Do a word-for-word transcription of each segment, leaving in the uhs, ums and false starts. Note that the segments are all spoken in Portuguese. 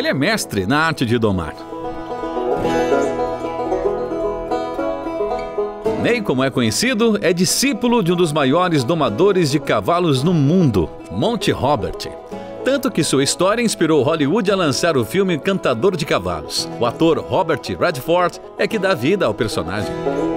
Ele é mestre na arte de domar. Ney, como é conhecido, é discípulo de um dos maiores domadores de cavalos no mundo, Monty Robert. Tanto que sua história inspirou Hollywood a lançar o filme Cantador de Cavalos. O ator Robert Redford é que dá vida ao personagem.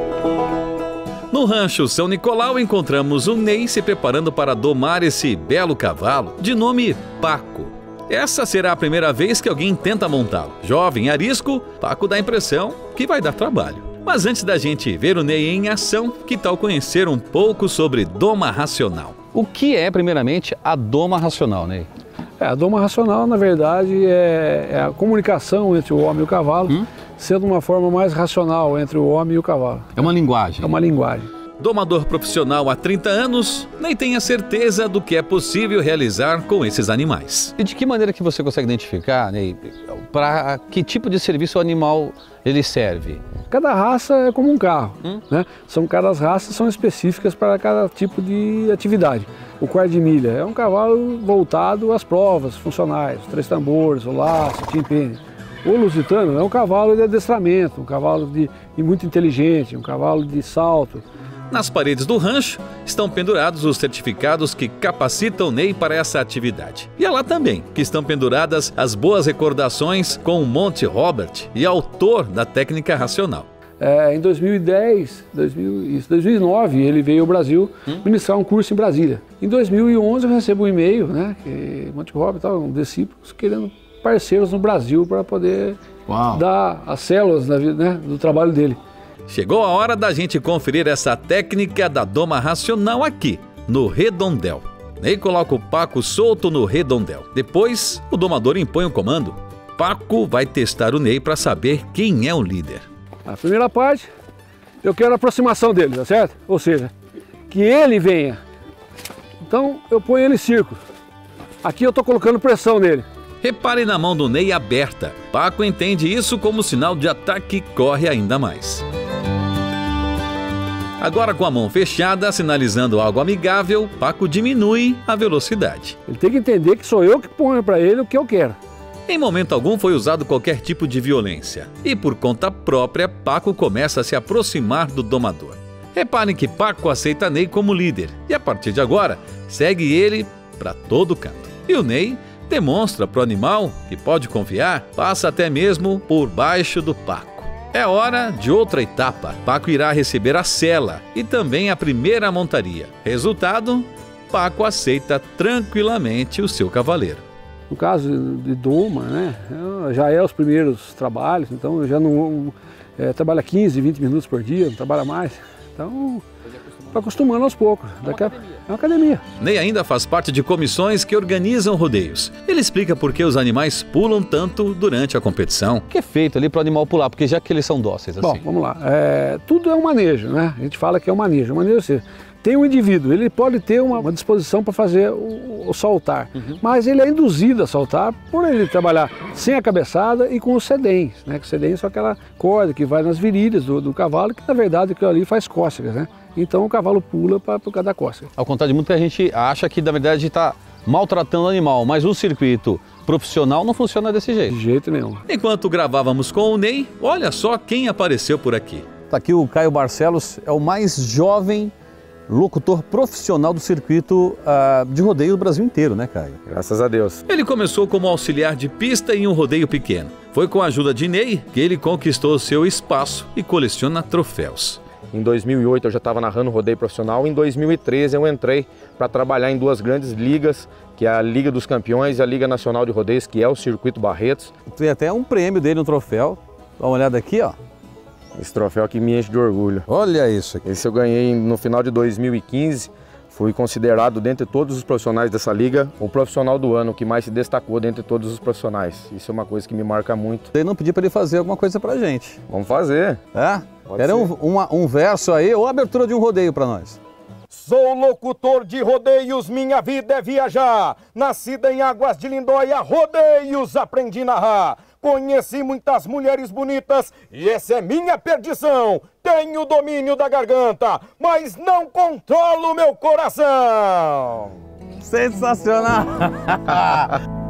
No rancho São Nicolau encontramos o Ney se preparando para domar esse belo cavalo, de nome Paco. Essa será a primeira vez que alguém tenta montá-lo. Jovem, arisco, Paco dá a impressão que vai dar trabalho. Mas antes da gente ver o Ney em ação, que tal conhecer um pouco sobre doma racional? O que é, primeiramente, a doma racional, Ney? É, a doma racional, na verdade, é, é a comunicação entre o homem e o cavalo, hum? sendo uma forma mais racional entre o homem e o cavalo. É uma linguagem. É uma linguagem. Domador profissional há trinta anos, Ney tem a certeza do que é possível realizar com esses animais. E de que maneira que você consegue identificar, Ney, para que tipo de serviço o animal ele serve? Cada raça é como um carro, hum? né? São, cada raça são específicas para cada tipo de atividade. O quarto de milha é um cavalo voltado às provas funcionais, os três tambores, o laço, o timpene. O lusitano é um cavalo de adestramento, um cavalo de, de muito inteligente, um cavalo de salto. Nas paredes do rancho estão pendurados os certificados que capacitam Ney para essa atividade. E é lá também que estão penduradas as boas recordações com o Monty Robert e autor da técnica racional. É, em dois mil e dez, dois mil, isso, dois mil e nove, ele veio ao Brasil hum? ministrar um curso em Brasília. Em dois mil e onze eu recebo um e-mail, né, que Monty Robert estava um discípulos querendo parceiros no Brasil para poder Uau. dar as células da vida, né, do trabalho dele. Chegou a hora da gente conferir essa técnica da doma racional aqui, no redondel. Ney coloca o Paco solto no redondel. Depois, o domador impõe o comando. Paco vai testar o Ney para saber quem é o líder. A primeira parte, eu quero a aproximação dele, tá certo? Ou seja, que ele venha. Então, eu ponho ele em círculo. Aqui eu estou colocando pressão nele. Repare na mão do Ney aberta. Paco entende isso como sinal de ataque e corre ainda mais. Agora, com a mão fechada, sinalizando algo amigável, Paco diminui a velocidade. Ele tem que entender que sou eu que ponho para ele o que eu quero. Em momento algum foi usado qualquer tipo de violência. E por conta própria, Paco começa a se aproximar do domador. Reparem que Paco aceita Ney como líder. E a partir de agora, segue ele para todo canto. E o Ney demonstra para o animal que pode confiar, passa até mesmo por baixo do Paco. É hora de outra etapa. Paco irá receber a sela e também a primeira montaria. Resultado, Paco aceita tranquilamente o seu cavaleiro. No caso de doma, né, já é os primeiros trabalhos, então eu já não é, trabalha quinze, vinte minutos por dia, não trabalha mais. Então, está acostumando aos poucos. É uma, Daqui a... é uma academia. Ney ainda faz parte de comissões que organizam rodeios. Ele explica por que os animais pulam tanto durante a competição. O que é feito ali para o animal pular? Porque já que eles são dóceis assim. Bom, vamos lá. É, tudo é um manejo, né? A gente fala que é um manejo. Um manejo, assim, tem um indivíduo, ele pode ter uma, uma disposição para fazer o, o saltar, uhum. mas ele é induzido a saltar por ele trabalhar sem a cabeçada e com os sedens, né? Que sedens são aquela corda que vai nas virilhas do, do cavalo, que na verdade aquilo ali faz cócegas, né? Então o cavalo pula para por causa da cócega. Ao contrário de muita gente acha que na verdade está maltratando o animal, mas o circuito profissional não funciona desse jeito. De jeito nenhum. Enquanto gravávamos com o Ney, olha só quem apareceu por aqui. Tá aqui o Caio Barcelos, é o mais jovem locutor profissional do circuito uh, de rodeio do Brasil inteiro, né, Caio? Graças a Deus. Ele começou como auxiliar de pista em um rodeio pequeno. Foi com a ajuda de Ney que ele conquistou seu espaço e coleciona troféus. Em dois mil e oito eu já estava narrando rodeio profissional. Em dois mil e treze eu entrei para trabalhar em duas grandes ligas, que é a Liga dos Campeões e a Liga Nacional de Rodeios, que é o Circuito Barretos. Tem até um prêmio dele no troféu. Dá uma olhada aqui, ó. Esse troféu aqui me enche de orgulho. Olha isso aqui. Esse eu ganhei no final de dois mil e quinze. Fui considerado, dentre todos os profissionais dessa liga, o profissional do ano que mais se destacou dentre todos os profissionais. Isso é uma coisa que me marca muito. Eu não pedi para ele fazer alguma coisa pra gente. Vamos fazer. É? Era um, uma, um verso aí ou a abertura de um rodeio para nós. Sou locutor de rodeios, minha vida é viajar. Nascida em Águas de Lindóia, rodeios aprendi a narrar. Conheci muitas mulheres bonitas e essa é minha perdição. Tenho domínio da garganta, mas não controlo meu coração. Sensacional!